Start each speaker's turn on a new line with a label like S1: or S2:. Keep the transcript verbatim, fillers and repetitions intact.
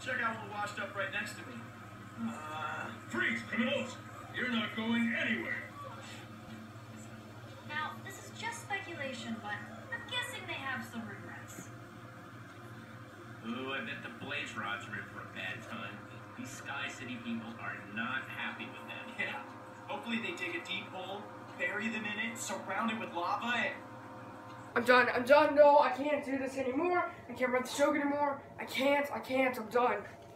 S1: Check out one washed up right next to me.
S2: Uh, freeze, criminals! You're not going anywhere.
S3: Now, this is just speculation, but I'm guessing they have some regrets.
S4: Ooh, I bet the blaze rods are in for a bad time. These Sky City people are not happy with them.
S1: Yeah. Hopefully they dig a deep hole, bury them in it, surround it with lava, and...
S5: I'm done. I'm done. No, I can't do this anymore. I can't run the show anymore. I can't. I can't. I'm done.